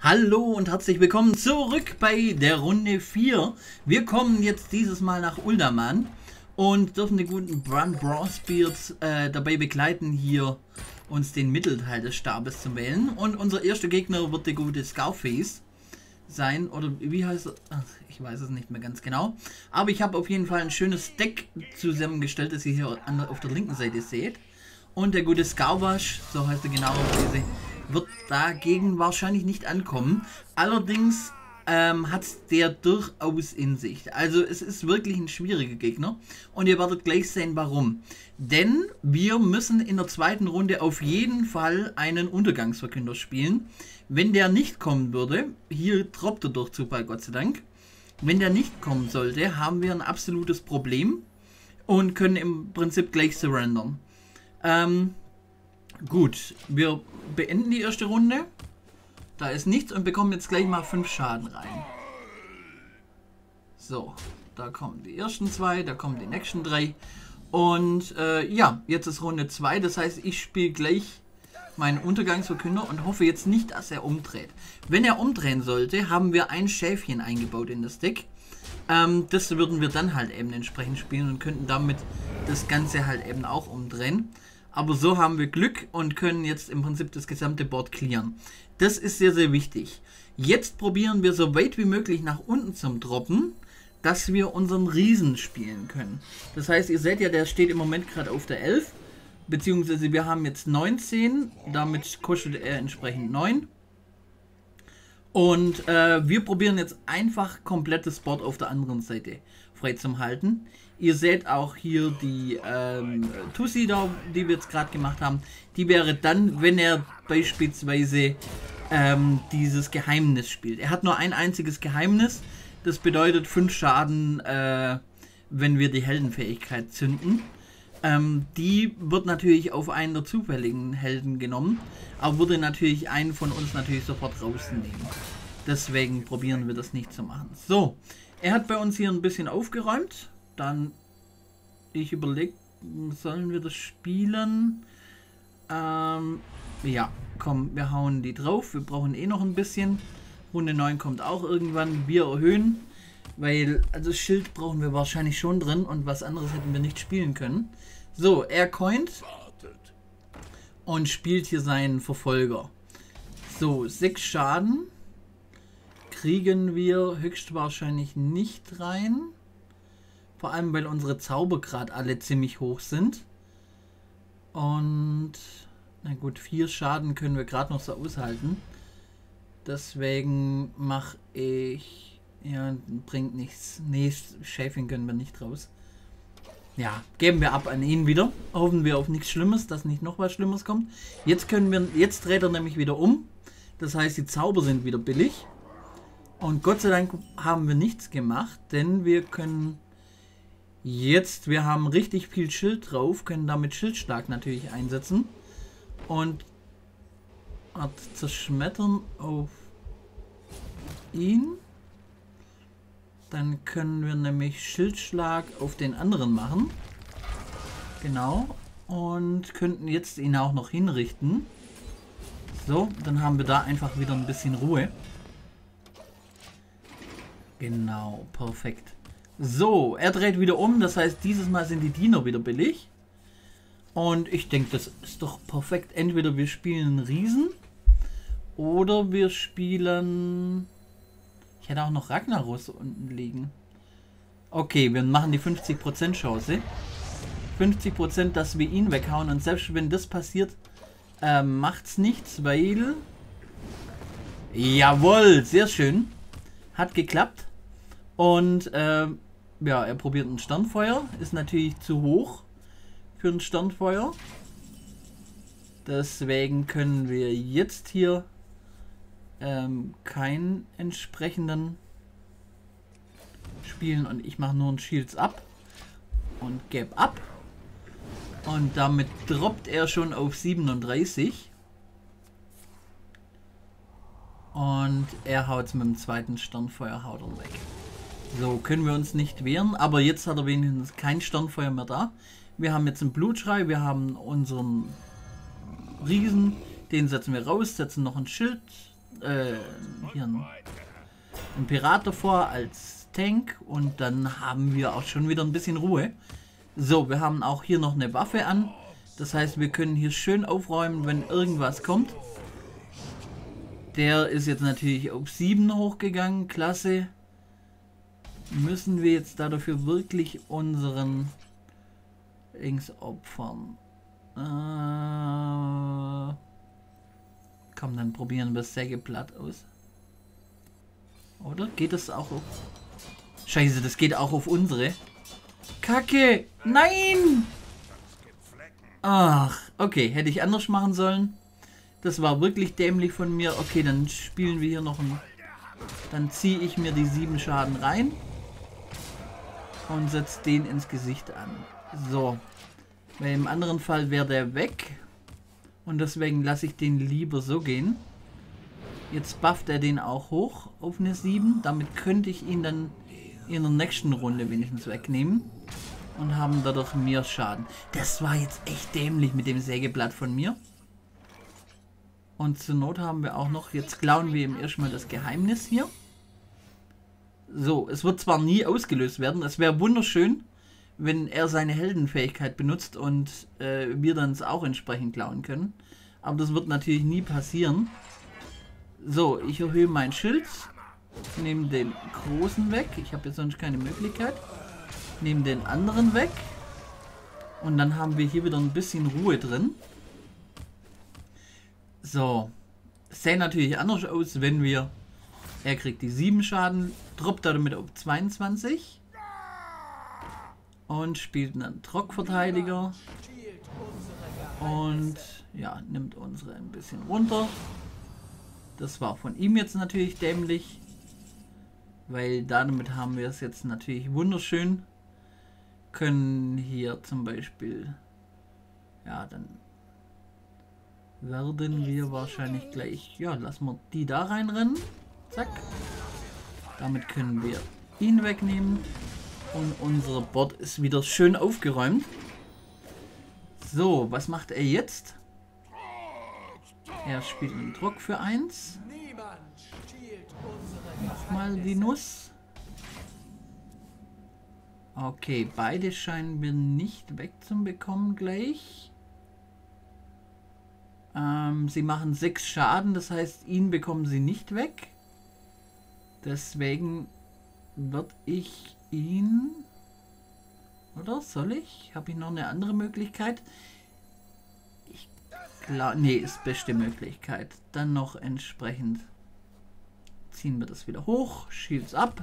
Hallo und herzlich willkommen zurück bei der Runde 4. Wir kommen jetzt dieses Mal nach Uldaman und dürfen den guten Bran Bronzebeard dabei begleiten, hier uns den Mittelteil des Stabes zu wählen. Und unser erster Gegner wird der gute Scarface sein, oder wie heißt er? Ach, ich weiß es nicht mehr ganz genau. Aber ich habe auf jeden Fall ein schönes Deck zusammengestellt, das ihr hier auf der linken Seite seht. Und der gute Scarwash, so heißt er genau, wird dagegen wahrscheinlich nicht ankommen. Allerdings hat es der durchaus in sich. Also es ist wirklich ein schwieriger Gegner. Und ihr werdet gleich sehen, warum. Denn wir müssen in der zweiten Runde auf jeden Fall einen Untergangsverkünder spielen. Wenn der nicht kommen würde, hier droppt er durch Zufall, Gott sei Dank. Wenn der nicht kommen sollte, haben wir ein absolutes Problem und können im Prinzip gleich surrendern. Gut, wir beenden die erste Runde. Da ist nichts und bekommen jetzt gleich mal 5 Schaden rein. So, da kommen die ersten 2, da kommen die nächsten 3. Und ja, jetzt ist Runde 2. Das heißt, ich spiele gleich meinen Untergangsverkünder und hoffe jetzt nicht, dass er umdreht. Wenn er umdrehen sollte, haben wir ein Schäfchen eingebaut in das Deck. Das würden wir dann halt eben entsprechend spielen und könnten damit das Ganze halt eben auch umdrehen. Aber so haben wir Glück und können jetzt im Prinzip das gesamte Board clearen. Das ist sehr, sehr wichtig. Jetzt probieren wir so weit wie möglich nach unten zum Droppen, dass wir unseren Riesen spielen können. Das heißt, ihr seht ja, der steht im Moment gerade auf der 11. Beziehungsweise wir haben jetzt 19. Damit kostet er entsprechend 9. Und wir probieren jetzt einfach komplett das Board auf der anderen Seite frei zum halten. Ihr seht auch hier die Tussi da, die wir jetzt gerade gemacht haben. Die wäre dann, wenn er beispielsweise dieses Geheimnis spielt. Er hat nur ein einziges Geheimnis. Das bedeutet 5 Schaden, wenn wir die Heldenfähigkeit zünden. Die wird natürlich auf einen der zufälligen Helden genommen, aber würde natürlich einen von uns natürlich sofort rausnehmen. Deswegen probieren wir das nicht zu machen. So, er hat bei uns hier ein bisschen aufgeräumt. Dann, ich überlege, sollen wir das spielen? Ja, komm, wir hauen die drauf. Wir brauchen eh noch ein bisschen. Runde 9 kommt auch irgendwann. Wir erhöhen, weil, also Schild brauchen wir wahrscheinlich schon drin und was anderes hätten wir nicht spielen können. So, er coint und spielt hier seinen Verfolger. So, 6 Schaden kriegen wir höchstwahrscheinlich nicht rein. Vor allem, weil unsere Zauber gerade alle ziemlich hoch sind. Und, na gut, 4 Schaden können wir gerade noch so aushalten. Deswegen mache ich... Ja, bringt nichts. Nee, Schäfchen können wir nicht raus. Ja, geben wir ab an ihn wieder. Hoffen wir auf nichts Schlimmes, dass nicht noch was Schlimmes kommt. Jetzt dreht er nämlich wieder um. Das heißt, die Zauber sind wieder billig. Und Gott sei Dank haben wir nichts gemacht, denn wir können jetzt, wir haben richtig viel Schild drauf, können damit Schildschlag natürlich einsetzen. Und zerschmettern auf ihn. Dann können wir nämlich Schildschlag auf den anderen machen. Genau. Und könnten jetzt ihn auch noch hinrichten. So, dann haben wir da einfach wieder ein bisschen Ruhe. Genau, perfekt. So, er dreht wieder um. Das heißt, dieses Mal sind die Diener wieder billig. Und ich denke, das ist doch perfekt. Entweder wir spielen einen Riesen oder wir spielen... Ich hätte auch noch Ragnaros unten liegen. Okay, wir machen die 50% Chance. 50%, dass wir ihn weghauen. Und selbst wenn das passiert, macht's nichts, weil... Jawohl, sehr schön. Hat geklappt. Und ja, er probiert ein Sternfeuer. Ist natürlich zu hoch für ein Sternfeuer. Deswegen können wir jetzt hier keinen entsprechenden spielen und ich mache nur ein Shields ab und gebe ab und damit droppt er schon auf 37 und er haut mit dem zweiten Sternfeuer haut er weg. So können wir uns nicht wehren, aber jetzt hat er wenigstens kein Sternfeuer mehr da. Wir haben jetzt einen Blutschrei, wir haben unseren Riesen, den setzen wir raus, setzen noch ein Schild hier ein Pirat davor als Tank und dann haben wir auch schon wieder ein bisschen Ruhe. So, wir haben auch hier noch eine Waffe an. Das heißt, wir können hier schön aufräumen, wenn irgendwas kommt. Der ist jetzt natürlich auf 7 hochgegangen. Klasse. Müssen wir jetzt dafür wirklich unseren Dings opfern? Komm, dann probieren wir das Sägeblatt aus. Oder? Geht das auch auf... Scheiße, das geht auch auf unsere. Kacke! Nein! Ach, okay. Hätte ich anders machen sollen. Das war wirklich dämlich von mir. Okay, dann spielen wir hier noch ein... Dann ziehe ich mir die 7 Schaden rein. Und setze den ins Gesicht an. So. Weil im anderen Fall wäre der weg. Und deswegen lasse ich den lieber so gehen. Jetzt bufft er den auch hoch auf eine 7. Damit könnte ich ihn dann in der nächsten Runde wenigstens wegnehmen. Und haben dadurch mehr Schaden. Das war jetzt echt dämlich mit dem Sägeblatt von mir. Und zur Not haben wir auch noch... Jetzt klauen wir ihm erstmal das Geheimnis hier. So, es wird zwar nie ausgelöst werden. Es wäre wunderschön, wenn er seine Heldenfähigkeit benutzt und wir dann es auch entsprechend klauen können. Aber das wird natürlich nie passieren. So, ich erhöhe mein Schild. Nehme den großen weg. Ich habe jetzt sonst keine Möglichkeit. Nehme den anderen weg. Und dann haben wir hier wieder ein bisschen Ruhe drin. So. Es sähe natürlich anders aus, wenn wir... Er kriegt die 7 Schaden, droppt damit auf 22. Und spielt einen Trockverteidiger. Und ja, nimmt unsere ein bisschen runter. Das war von ihm jetzt natürlich dämlich. Weil damit haben wir es jetzt natürlich wunderschön. Können hier zum Beispiel... Ja, dann werden wir wahrscheinlich gleich... Ja, lassen wir die da reinrennen. Zack. Damit können wir ihn wegnehmen. Und unser Board ist wieder schön aufgeräumt. So, was macht er jetzt? Er spielt einen Druck für 1. Nochmal die Nuss. Okay, beide scheinen wir nicht wegzubekommen gleich. Sie machen 6 Schaden, das heißt, ihn bekommen sie nicht weg. Deswegen würde ich ihn... Oder soll ich? Habe ich noch eine andere Möglichkeit? Ich glaube... Nee, ist beste Möglichkeit. Dann noch entsprechend ziehen wir das wieder hoch. Shields ab.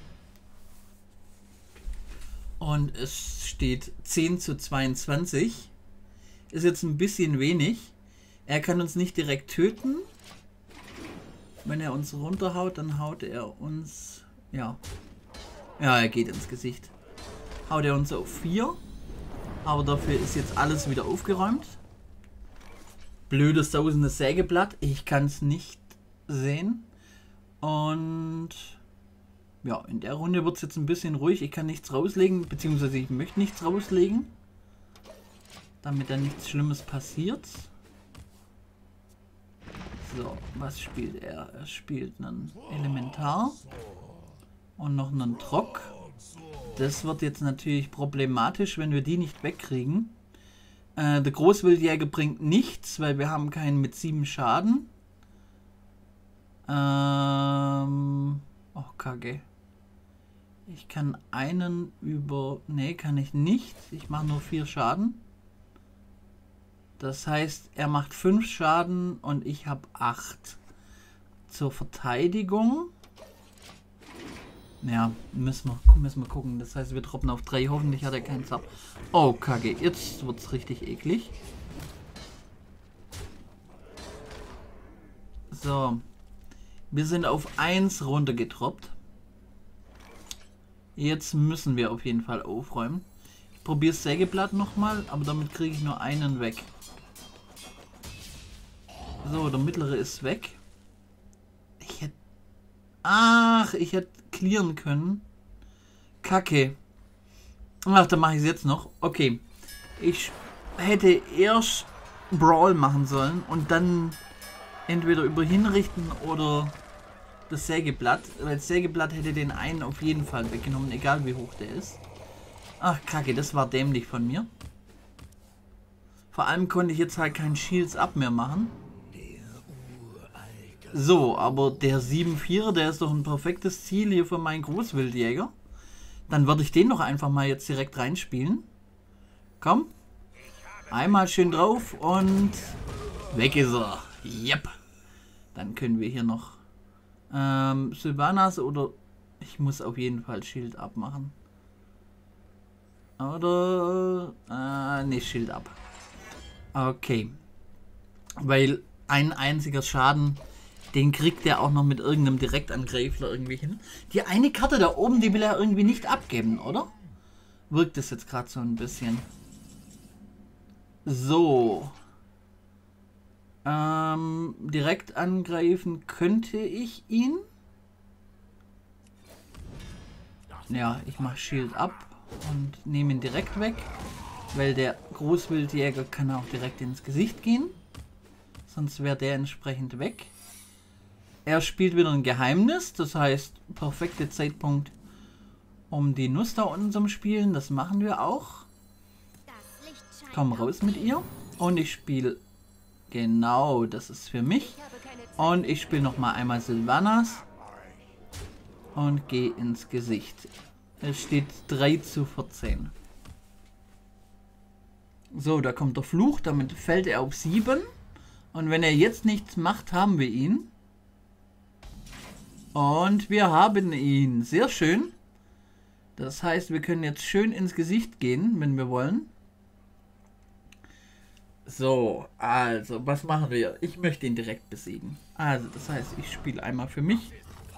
Und es steht 10:22. Ist jetzt ein bisschen wenig. Er kann uns nicht direkt töten. Wenn er uns runterhaut, dann haut er uns... Ja. Ja, er geht ins Gesicht. Haut er uns auf 4. Aber dafür ist jetzt alles wieder aufgeräumt. Blödes sausendes Sägeblatt. Ich kann es nicht sehen. Und... Ja, in der Runde wird es jetzt ein bisschen ruhig. Ich kann nichts rauslegen, beziehungsweise ich möchte nichts rauslegen. Damit dann nichts Schlimmes passiert. So, was spielt er? Er spielt einen Elementar und noch einen Trock. Das wird jetzt natürlich problematisch, wenn wir die nicht wegkriegen. Der Großwildjäger bringt nichts, weil wir haben keinen mit 7 Schaden. Oh, kacke. Ich kann einen über... Nee, kann ich nicht. Ich mache nur 4 Schaden. Das heißt, er macht 5 Schaden und ich habe 8. Zur Verteidigung. Ja, müssen wir gucken. Das heißt, wir droppen auf 3. Hoffentlich hat er keinen Zap. Oh, kacke. Jetzt wird es richtig eklig. So. Wir sind auf 1 runtergetroppt. Jetzt müssen wir auf jeden Fall aufräumen. Ich probiere das Sägeblatt nochmal, aber damit kriege ich nur einen weg. So, der mittlere ist weg. Ich hätte... Ach, ich hätte clearen können. Kacke. Ach, dann mache ich es jetzt noch. Okay. Ich hätte erst Brawl machen sollen und dann entweder über hinrichten oder das Sägeblatt. Weil das Sägeblatt hätte den einen auf jeden Fall weggenommen, egal wie hoch der ist. Ach, Kacke, das war dämlich von mir. Vor allem konnte ich jetzt halt keinen Shields Up mehr machen. So, aber der 7-4er, der ist doch ein perfektes Ziel hier für meinen Großwildjäger. Dann würde ich den doch einfach mal jetzt direkt reinspielen. Komm. Einmal schön drauf und weg ist er. Yep. Dann können wir hier noch Sylvanas oder ich muss auf jeden Fall Shield Up machen. Oder ne, Shield Up. Okay. Weil ein einziger Schaden, den kriegt er auch noch mit irgendeinem Direktangreifler irgendwie hin. Die eine Karte da oben, die will er irgendwie nicht abgeben, oder? Wirkt das jetzt gerade so ein bisschen. So. Direkt angreifen könnte ich ihn. Ja, ich mache Shield Up und nehme ihn direkt weg. Weil der Großwildjäger kann auch direkt ins Gesicht gehen. Sonst wäre der entsprechend weg. Er spielt wieder ein Geheimnis. Das heißt, perfekter Zeitpunkt, um die Nuss da unten zum Spielen. Das machen wir auch. Komm raus mit ihr. Und ich spiele... Genau, das ist für mich. Und ich spiele nochmal einmal Sylvanas. Und gehe ins Gesicht. Es steht 3:14. So, da kommt der Fluch. Damit fällt er auf 7. Und wenn er jetzt nichts macht, haben wir ihn. Und wir haben ihn. Sehr schön. Das heißt, wir können jetzt schön ins Gesicht gehen, wenn wir wollen. So, also, was machen wir? Ich möchte ihn direkt besiegen. Also, das heißt, ich spiele einmal für mich.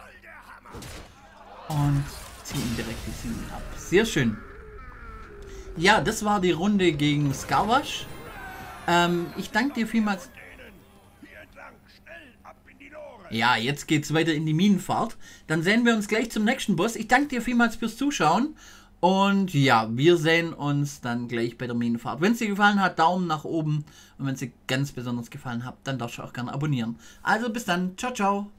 Und ziehe ihn direkt die 7 ab. Sehr schön. Ja, das war die Runde gegen Skarwash. Ich danke dir vielmals. Ja, jetzt geht's weiter in die Minenfahrt. Dann sehen wir uns gleich zum nächsten Boss. Ich danke dir vielmals fürs Zuschauen. Und ja, wir sehen uns dann gleich bei der Minenfahrt. Wenn es dir gefallen hat, Daumen nach oben. Und wenn es dir ganz besonders gefallen hat, dann darfst du auch gerne abonnieren. Also bis dann. Ciao, ciao.